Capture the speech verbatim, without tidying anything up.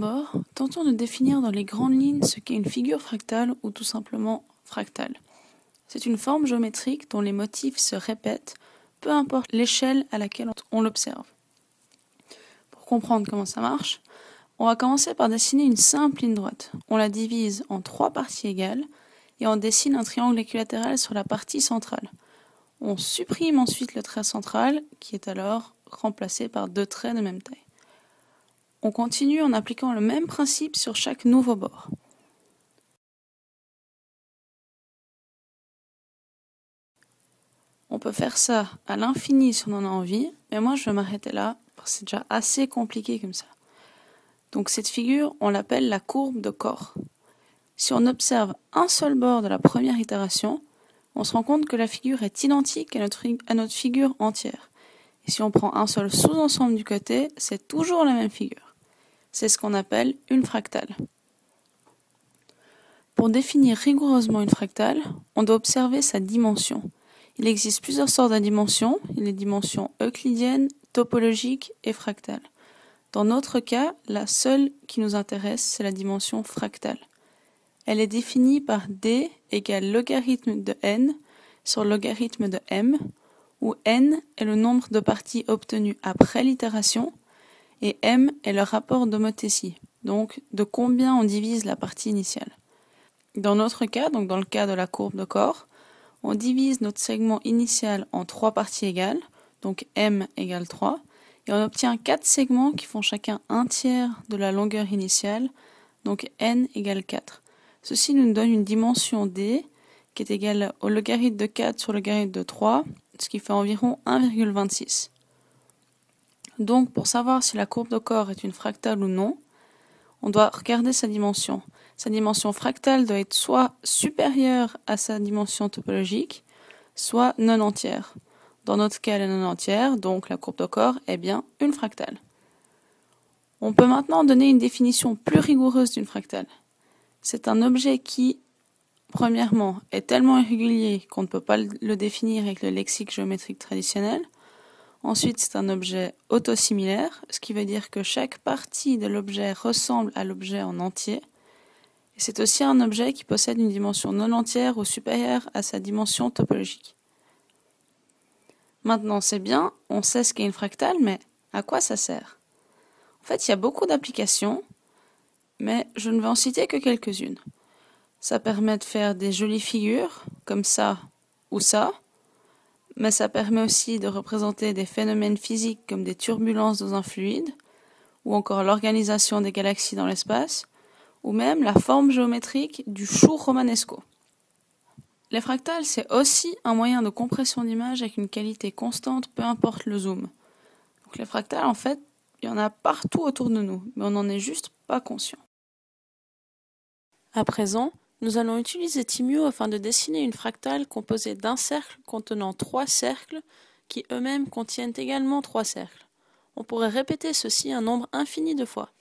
d'abord, tentons de définir dans les grandes lignes ce qu'est une figure fractale ou tout simplement fractale. C'est une forme géométrique dont les motifs se répètent, peu importe l'échelle à laquelle on l'observe. Pour comprendre comment ça marche, on va commencer par dessiner une simple ligne droite. On la divise en trois parties égales et on dessine un triangle équilatéral sur la partie centrale. On supprime ensuite le trait central qui est alors remplacé par deux traits de même taille. On continue en appliquant le même principe sur chaque nouveau bord. On peut faire ça à l'infini si on en a envie, mais moi je vais m'arrêter là parce que c'est déjà assez compliqué comme ça. Donc cette figure, on l'appelle la courbe de Corr. Si on observe un seul bord de la première itération, on se rend compte que la figure est identique à notre, à notre figure entière. Et si on prend un seul sous-ensemble du côté, c'est toujours la même figure. C'est ce qu'on appelle une fractale. Pour définir rigoureusement une fractale, on doit observer sa dimension. Il existe plusieurs sortes de dimensions, les dimensions euclidiennes, topologiques et fractales. Dans notre cas, la seule qui nous intéresse, c'est la dimension fractale. Elle est définie par d égale logarithme de n sur logarithme de m, où n est le nombre de parties obtenues après l'itération, et m est le rapport d'homothétie, donc de combien on divise la partie initiale. Dans notre cas, donc dans le cas de la courbe de Corr, on divise notre segment initial en trois parties égales, donc m égale trois, et on obtient quatre segments qui font chacun un tiers de la longueur initiale, donc n égale quatre. Ceci nous donne une dimension d qui est égale au logarithme de quatre sur le logarithme de trois, ce qui fait environ un virgule vingt-six. Donc, pour savoir si la courbe de Corr est une fractale ou non, on doit regarder sa dimension. Sa dimension fractale doit être soit supérieure à sa dimension topologique, soit non entière. Dans notre cas, elle est non entière, donc la courbe de Corr est bien une fractale. On peut maintenant donner une définition plus rigoureuse d'une fractale. C'est un objet qui, premièrement, est tellement irrégulier qu'on ne peut pas le définir avec le lexique géométrique traditionnel. Ensuite, c'est un objet autosimilaire, ce qui veut dire que chaque partie de l'objet ressemble à l'objet en entier. Et c'est aussi un objet qui possède une dimension non entière ou supérieure à sa dimension topologique. Maintenant, c'est bien, on sait ce qu'est une fractale, mais à quoi ça sert? En fait, il y a beaucoup d'applications, mais je ne vais en citer que quelques-unes. Ça permet de faire des jolies figures, comme ça ou ça, mais ça permet aussi de représenter des phénomènes physiques comme des turbulences dans un fluide, ou encore l'organisation des galaxies dans l'espace, ou même la forme géométrique du chou romanesco. Les fractales, c'est aussi un moyen de compression d'image avec une qualité constante, peu importe le zoom. Donc les fractales, en fait, il y en a partout autour de nous, mais on n'en est juste pas conscient. À présent, nous allons utiliser Timio afin de dessiner une fractale composée d'un cercle contenant trois cercles qui eux-mêmes contiennent également trois cercles. On pourrait répéter ceci un nombre infini de fois.